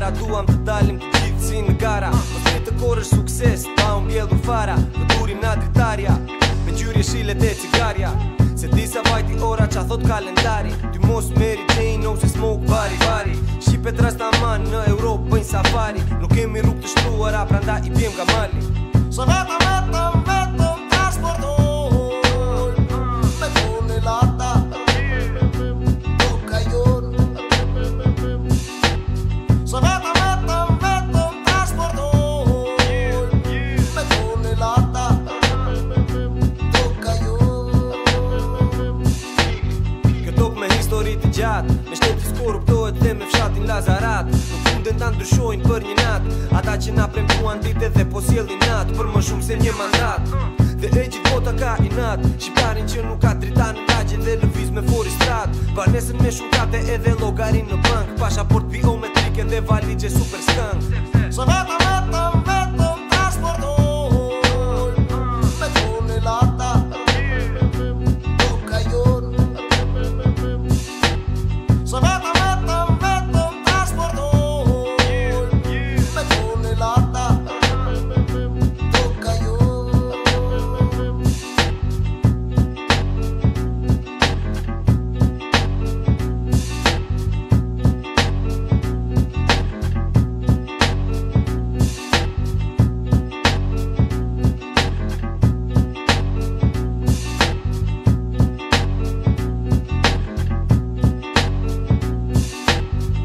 para duam të dalim të gjithë si në gara. Mos një të korësh sukses, pa unë bjedhur fara. Të durim na dritarja, me gjyrje shilet e cigarja. Se disa vajti ora qa thot kalendari. Ty mos meri qejn ose smoke vari. Shqipet rastaman në Europë bëjnë safari. Nuk kemi rrugë të shtuara, pranda i pjem ka mali. Se vetëm transportoj me kone lata toka jon. Se vetëm transportoj me kone lata toka jon. Kjo tok me histori të gjatë, me shtetis korruptohet dhe me fshatin Lazarat. Nuk funden ta ndryshojnë për një natë ata që na premtuan dite dhe po sjellin natë për më shumë se një mandat. Dhe e gjithë bota ka inat, shqiptarin që nuk ka drita në lagje dhe lëviz me fori strat. Banesën me shumkate edhe llogarin në bank, pasaport biometrike dhe valigje super skëng. Se vetëm